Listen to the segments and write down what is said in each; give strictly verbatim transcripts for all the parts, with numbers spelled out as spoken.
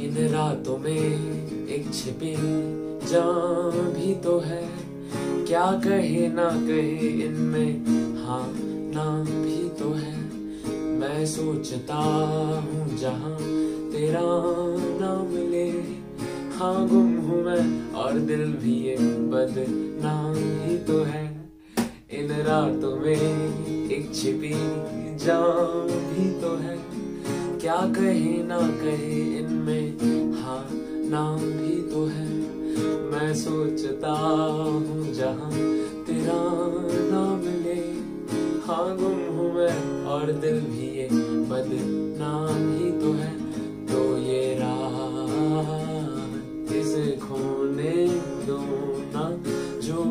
इन रातों में एक छिपी जान भी तो है, क्या कहे ना कहे इनमें हाँ ना भी तो है। मैं सोचता हूँ जहाँ तेरा नाम ले, हाँ गुम हूँ मैं और दिल भी ये बदनाम ही तो है। इन रातों में एक छिपी जान भी तो है, क्या कहे ना कहे इनमें हाँ नाम भी तो है। मैं सोचता हूँ जहाँ तेरा नाम ले, हाँ गुम हूँ मैं और दिल भी ये बदनाम ही तो है। तो ये रात इसे खोने दो ना, जो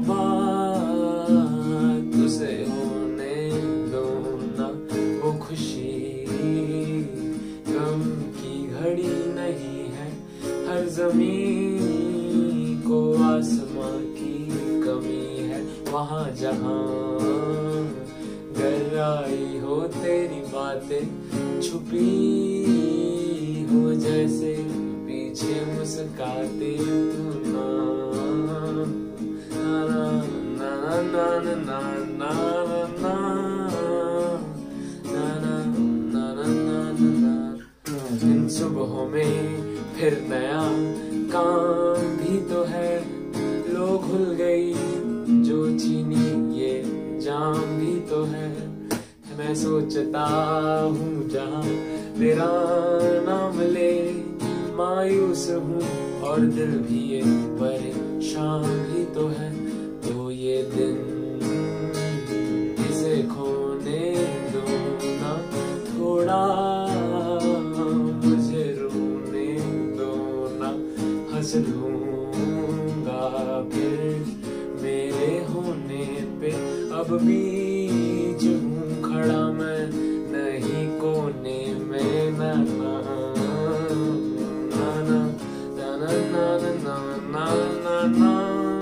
बात उसे होने दो ना। वो खुशी गम की घड़ी नहीं है, हर ज़मीन को आसमां की कमी है। वहाँ जहाँ गहराई हो तेरी बातें छुपी हो, जैसे पीछे मुस्काते तू ना ना ना ना ना ना ना ना ना ना ना ना। इन सुबहों में फिर नया काम भी तो है, लो खुल गई जो चीनी ये जाम भी तो है। मैं सोचता हूँ जहाँ तेरा नाम ले, मायूस हूँ और दिल भी ये परेशान भी तो है। तो ये दिन इसे खोने दो ना, थोड़ा मुझे रोने दो ना। हंस लूँगा फिर मेरे होने पे, अब बीच हूँ खड़ा मैं नहीं कोने में। ना ना ना ना ना ना ना ना ना।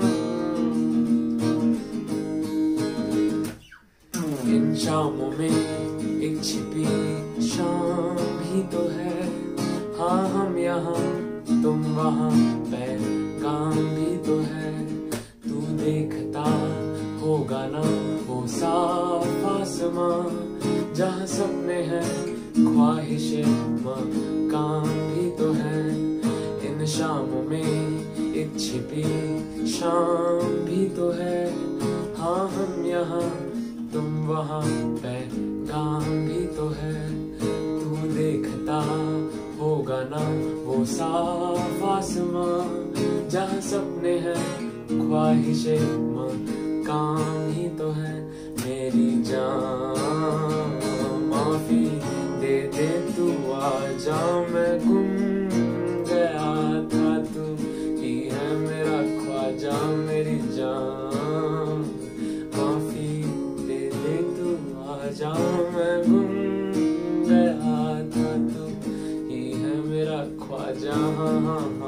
इन शामों में एक छिपी शाम भी तो है, हाँ हम यहाँ तुम वहाँ पैगाम भी तो है। तू देखता होगा ना वो साफ आसमां, जहाँ सपने हैं ख्वाहिशें मकाम भी तो है। इन शामों में एक छिपी शाम भी तो है, हाँ हम यहाँ तुम वहाँ पैगाम भी तो है। तू देखता होगा ना वो साफ आसमां, जहाँ सपने हैं ख्वाहिशें मकाम ही तो है। मेरी जान माफी दे दे तू आजा, मैं गुम गया था तू ही है मेरा ख्वाजा। मेरी जान माफी दे दे तू आजा, मैं गुम गया था तू ही है मेरा ख्वाजा। हाँ हाँ हाँ।